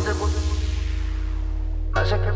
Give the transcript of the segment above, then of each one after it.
te puse? Hace que...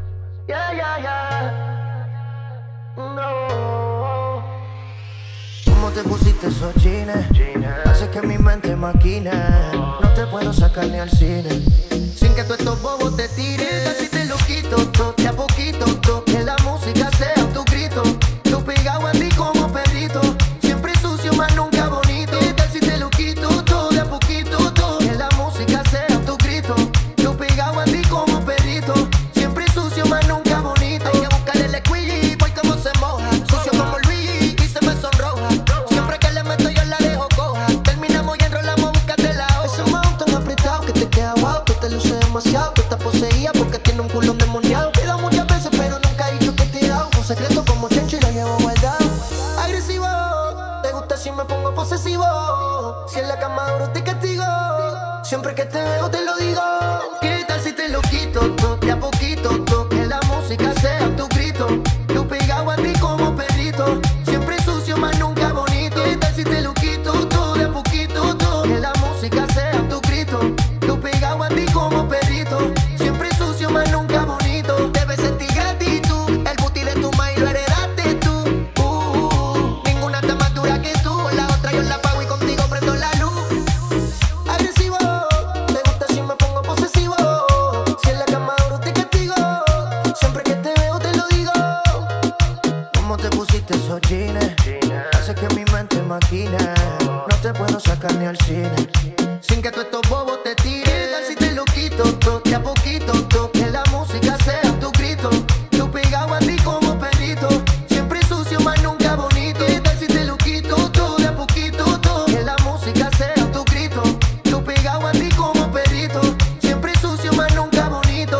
No. ¿Cómo te pusiste esos jeans? Hace que mi mente maquine. No te puedo sacar ni al cine sin que tú estos bobos te tiren. Si te lo quito, de a poquito, que la música sea tu grito. Tú pegado a ti como perrito, siempre sucio, más nunca bonito. ¿Qué tal si te lo quito todo de a poquito, que la música sea tu grito? Tú pegado a ti como perrito, siempre sucio, más nunca bonito. Hay que buscarle el squeegee, voy como se moja, sucio como Luigi y se me sonroja. Siempre que le meto yo la dejo coja. Terminamos y enrolamos, búscate la hoja. Ese mouth tan apretado que te queda wow, tú te luces demasiado, tú estás poseída porque tiene un culón demoniado. Te he dado muchas veces pero nunca he dicho que te he dado un secreto como Chencho y lo llevo guardado. Agresivo, te gusta si me pongo posesivo, si en la cama duro te castigo, siempre que te veo te lo digo. ¿Qué tal si te lo quito de a poquito, que la música sea tu grito? Tú pegado a ti como perrito, siempre sucio, más nunca bonito. ¿Qué tal si te lo quito de a poquito, que la música sea tu grito? Tú pegado a ti como perrito, siempre sucio, más nunca bonito. Debes sentir gratitud, el booty de tu maíz lo heredaste tú. Ninguna está más dura que tú, la otra yo la pago y contigo prendo la luz. Agresivo, te gusta si me pongo posesivo, si en la cama duro te castigo, siempre que te veo te lo digo. ¿Cómo te pusiste esos jeans? Hace que mi mente maquine. No te puedo sacar ni al cine sin que tú estos bobos te tiren. ¿Qué tal si te lo quito de a poquito, que la música sea tu grito? Tú pegado a ti como perrito, siempre sucio, más nunca bonito. ¿Qué tal si te lo quito de a poquito, que la música sea tu grito? Tú pegado a ti como perrito, siempre sucio, más nunca bonito.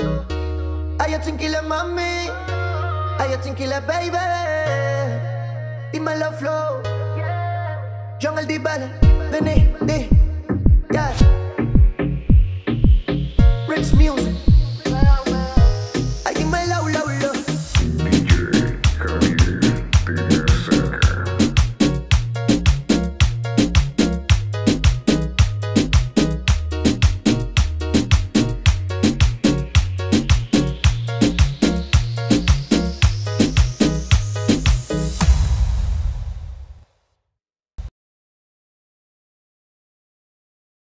Ay, tranquila mami, ay, tranquila baby, dímelo flow, John el Dibala, vení, yeah. Rich Music.